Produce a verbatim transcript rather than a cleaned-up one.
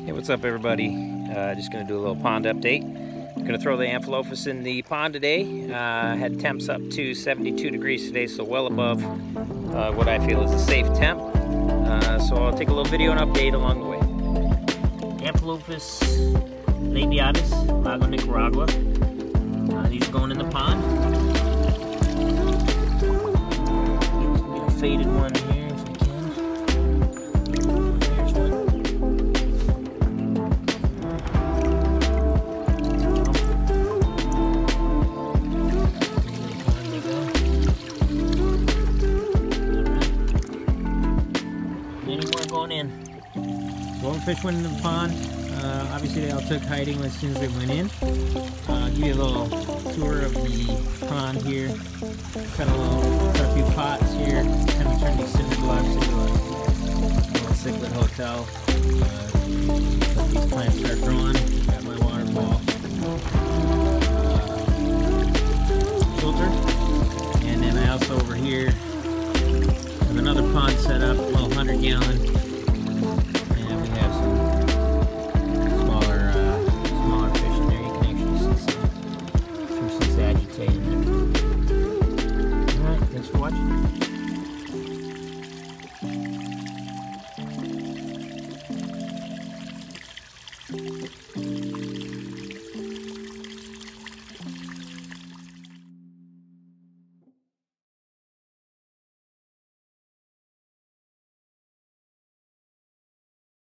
Hey, what's up everybody? Uh, just going to do a little pond update. I'm going to throw the Amphilophus in the pond today. Uh, had temps up to seventy-two degrees today, so well above uh, what I feel is a safe temp. Uh, so I'll take a little video and update along the way. Amphilophus Labiatus, Lago, Nicaragua. Uh, these are going in the pond. Get a faded one here. Going in. Golden fish went in the pond. Uh, obviously they all took hiding as soon as they went in. Uh, I'll give you a little tour of the pond here. Got a little, got a few pots here. Kind of turned these cinder blocks into a little cichlid hotel. Uh, let these plants start growing. Got my waterfall uh, filter. And then I also over here have another pond set up, a little hundred gallon.